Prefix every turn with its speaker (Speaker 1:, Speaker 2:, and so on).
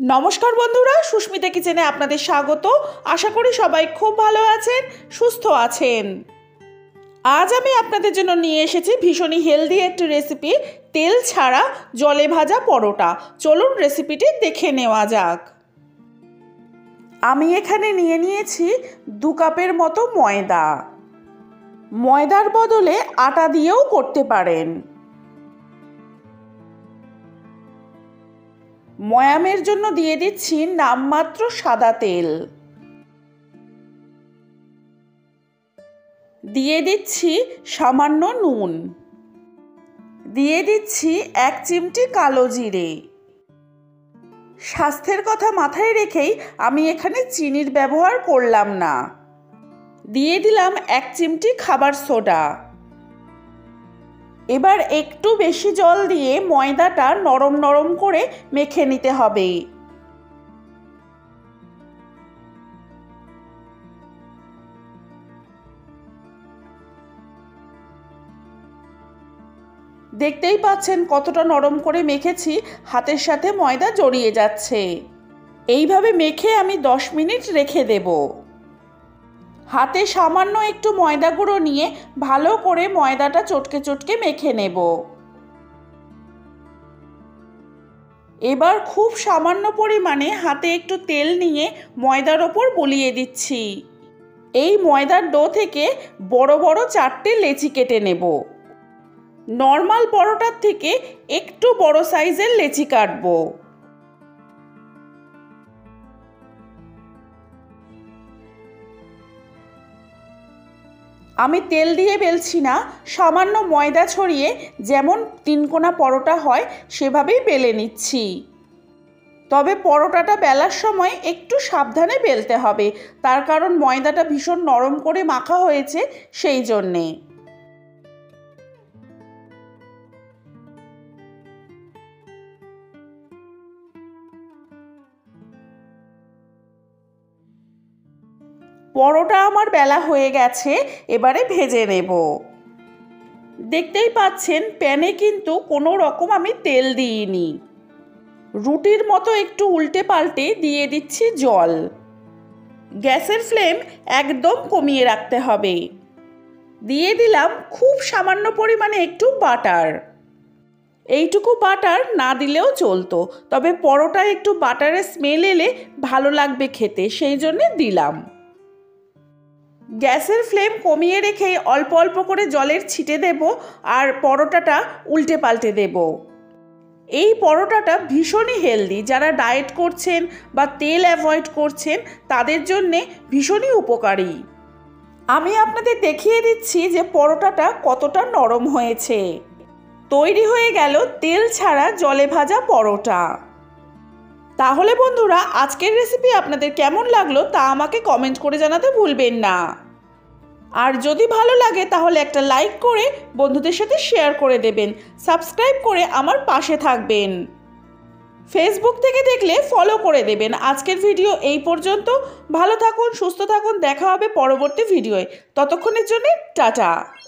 Speaker 1: নমস্কার বন্ধুরা, সুস্মিতা কিচেনে আপনাদের স্বাগত। আশা করি সবাই খুব ভালো আছেন, সুস্থ আছেন। আজ আমি আপনাদের জন্য নিয়ে এসেছি ভীষণই হেলদি একটি রেসিপি, তেল ছাড়া জলে ভাজা পরোটা। চলুন রেসিপিটি দেখে নেওয়া যাক। আমি এখানে নিয়ে নিয়েছি 2 কাপের মতো ময়দা। ময়দার বদলে আটা দিয়েও করতে পারেন। ময়ামের জন্য দিয়ে দিচ্ছি নামমাত্র সাদা তেল। দিয়ে দিচ্ছি সামান্য নুন। দিয়ে দিচ্ছি 1 চিমটি কালো জিরে। স্বাস্থ্যের কথা মাথায় রেখেই আমি এখানে চিনির ব্যবহার করলাম না। দিয়ে দিলাম 1 চিমটি খাবার সোডা। এবার একটু বেশি জল দিয়ে ময়দাটা নরম নরম করে মেখে নিতে হবে। দেখতেই পাচ্ছেন কতটা নরম করে মেখেছি, হাতের সাথে ময়দা জড়িয়ে যাচ্ছে। এইভাবে মেখে আমি 10 মিনিট রেখে দেব। হাতে সামান্য একটু ময়দা গুঁড়ো নিয়ে ভালো করে ময়দাটা চটকে চটকে মেখে নেব। এবার খুব সামান্য পরিমাণে হাতে একটু তেল নিয়ে ময়দার ওপর বুলিয়ে দিচ্ছি। এই ময়দার ডো থেকে বড় বড় 4টে লেচি কেটে নেব। নর্মাল পরোটার থেকে একটু বড় সাইজের লেচি কাটবো। আমি তেল দিয়ে বেলছি না, সামান্য ময়দা ছড়িয়ে যেমন 3 কোনা পরোটা হয় সেভাবেই বেলে নিচ্ছি। তবে পরোটাটা বেলার সময় একটু সাবধানে বেলতে হবে, তার কারণ ময়দাটা ভীষণ নরম করে মাখা হয়েছে সেই জন্যে। পরোটা আমার বেলা হয়ে গেছে, এবারে ভেজে নেব। দেখতেই পাচ্ছেন প্যানে কিন্তু কোনো রকম আমি তেল দিইনি। রুটির মতো একটু উল্টে পাল্টে দিয়ে দিচ্ছি জল। গ্যাসের ফ্লেম একদম কমিয়ে রাখতে হবে। দিয়ে দিলাম খুব সামান্য পরিমাণে একটু বাটার। এইটুকু বাটার না দিলেও চলতো, তবে পরোটায় একটু বাটারের স্মেল এলে ভালো লাগবে খেতে, সেই জন্যে দিলাম। গ্যাসের ফ্লেম কমিয়ে রেখে অল্প অল্প করে জলের ছিটে দেব আর পরোটাটা উল্টে পাল্টে দেব। এই পরোটাটা ভীষণই হেলদি। যারা ডায়েট করছেন বা তেল অ্যাভয়েড করছেন তাদের জন্যে ভীষণই উপকারী। আমি আপনাদের দেখিয়ে দিচ্ছি যে পরোটাটা কতটা নরম হয়েছে। তৈরি হয়ে গেল তেল ছাড়া জলে ভাজা পরোটা। তাহলে বন্ধুরা, আজকের রেসিপি আপনাদের কেমন লাগলো তা আমাকে কমেন্ট করে জানাতে ভুলবেন না। আর যদি ভালো লাগে তাহলে একটা লাইক করে বন্ধুদের সাথে শেয়ার করে দেবেন। সাবস্ক্রাইব করে আমার পাশে থাকবেন। ফেসবুক থেকে দেখলে ফলো করে দেবেন। আজকের ভিডিও এই পর্যন্ত। ভালো থাকুন, সুস্থ থাকুন, দেখা হবে পরবর্তী ভিডিওয়ে। ততক্ষণের জন্য টাটা।